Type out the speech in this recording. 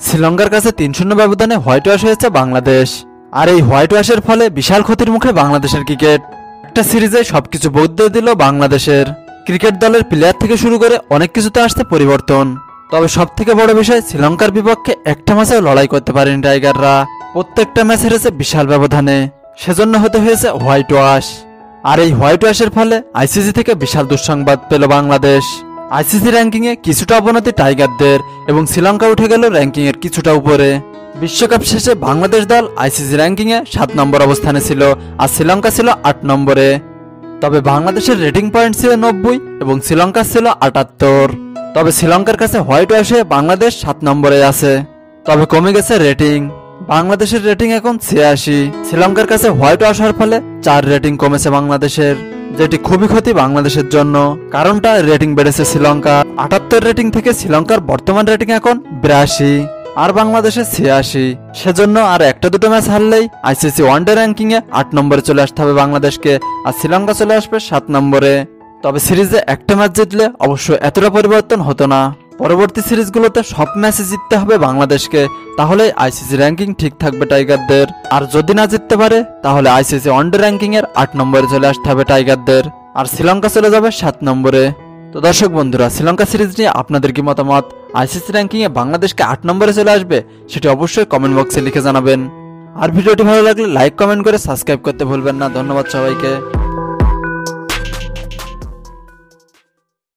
শ্রীলঙ্কার কাছে ৩-০ ব্যবধানে হোয়াইট ওয়াশ হয়েছে বাংলাদেশ। আর এই হোয়াইট ওয়াশের ফলে বিশাল ক্ষতির মুখে বাংলাদেশের ক্রিকেট। একটা সিরিজে সবকিছু বদলে দিল বাংলাদেশের ক্রিকেট দলের প্লেয়ার থেকে শুরু করে অনেক কিছুতে আসছে পরিবর্তন। তবে সবথেকে বড় বিষয়, শ্রীলঙ্কার বিপক্ষে একটা ম্যাচেও লড়াই করতে পারেনি টাইগাররা। প্রত্যেকটা ম্যাচ হেরেছে বিশাল ব্যবধানে, সেজন্য হতে হয়েছে হোয়াইট ওয়াশ। আর এই হোয়াইট ওয়াশের ফলে আইসিসি থেকে বিশাল দুঃসংবাদ পেল বাংলাদেশ। আইসিসি র্যাঙ্কিংয়ে কিছুটা অবনতি টাইগারদের এবং শ্রীলঙ্কা উঠে গেল র্যাঙ্কিংয়ের কিছুটা উপরে। বিশ্বকাপ শেষে বাংলাদেশ দল আইসিসি র্যাঙ্কিংয়ে 7 নম্বর অবস্থানে ছিল, আর শ্রীলঙ্কা ছিল 8 নম্বরে। তবে বাংলাদেশের রেটিং পয়েন্ট ছিল 90 এবং শ্রীলঙ্কার ছিল 78। তবে শ্রীলঙ্কার কাছে হোয়াইট ওয়াশে বাংলাদেশ 7 নম্বরে আছে। তবে কমে গেছে রেটিং, বাংলাদেশের রেটিং এখন 86। শ্রীলঙ্কার কাছে হোয়াইট ওয়াশ হওয়ার ফলে 4 রেটিং কমেছে বাংলাদেশের, যেটি খুবই ক্ষতি বাংলাদেশের জন্য। কারণটা রেটিং বেড়েছে শ্রীলঙ্কা 78 রেটিং থেকে শ্রীলঙ্কার বর্তমান রেটিং এখন 82 আর বাংলাদেশের 86। সেজন্য আর একটা দুটো ম্যাচ হারলেই আইসিসি ওয়ানডে র্যাঙ্কিংয়ে 8 নম্বরে চলে আসতে হবে বাংলাদেশকে, আর শ্রীলঙ্কা চলে আসবে 7 নম্বরে। তবে সিরিজে একটা ম্যাচ জিতলে অবশ্য এতটা পরিবর্তন হতো না। পরবর্তী সিরিজগুলোতে সব ম্যাচে জিততে হবে বাংলাদেশকে, তাহলে আইসিসি র্যাঙ্কিং ঠিক থাকবে টাইগারদের। আর যদি না জিততে পারে তাহলে আইসিসি ওয়ানডে র্যাঙ্কিং এর 8 নম্বরে চলে আসতে হবে টাইগারদের, আর শ্রীলঙ্কা চলে যাবে 7 নম্বরে। তো দর্শক বন্ধুরা, শ্রীলঙ্কা সিরিজ নিয়ে আপনাদের কি মতামত? আইসিসি র্যাঙ্কিং এ বাংলাদেশকে 8 নম্বরে চলে আসবে সেটি অবশ্যই কমেন্ট বক্সে লিখে জানাবেন। আর ভিডিওটি ভালো লাগলে লাইক কমেন্ট করে সাবস্ক্রাইব করতে ভুলবেন না। ধন্যবাদ সবাইকে।